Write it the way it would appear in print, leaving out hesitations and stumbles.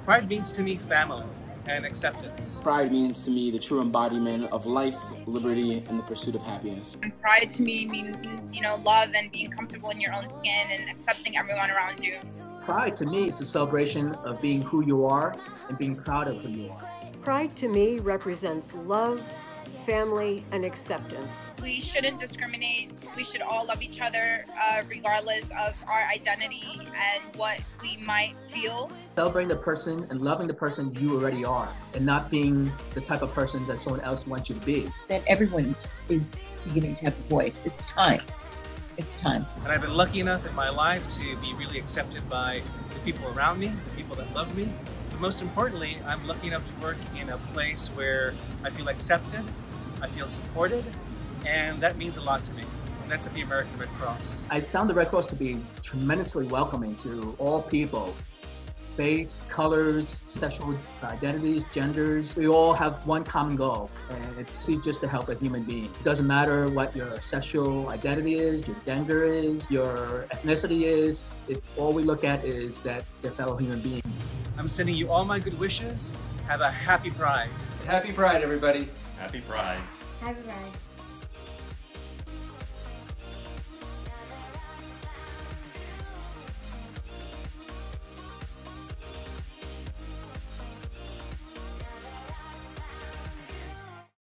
Pride means to me family and acceptance. Pride means to me the true embodiment of life, liberty, and the pursuit of happiness. And pride to me means, love and being comfortable in your own skin and accepting everyone around you. Pride to me is a celebration of being who you are and being proud of who you are. Pride to me represents love, family, and acceptance. We shouldn't discriminate. We should all love each other regardless of our identity and what we might feel. Celebrating the person and loving the person you already are and not being the type of person that someone else wants you to be. That everyone is beginning to have a voice. It's time. It's time. And I've been lucky enough in my life to be really accepted by the people around me, the people that love me. But most importantly, I'm lucky enough to work in a place where I feel accepted, I feel supported, and that means a lot to me. And that's at the American Red Cross. I found the Red Cross to be tremendously welcoming to all people. Faith, colors, sexual identities, genders. We all have one common goal, and it's just to help a human being. It doesn't matter what your sexual identity is, your gender is, your ethnicity is. All we look at is that they're fellow human beings. I'm sending you all my good wishes. Have a happy Pride. Happy Pride, everybody. Happy Pride. Happy Pride.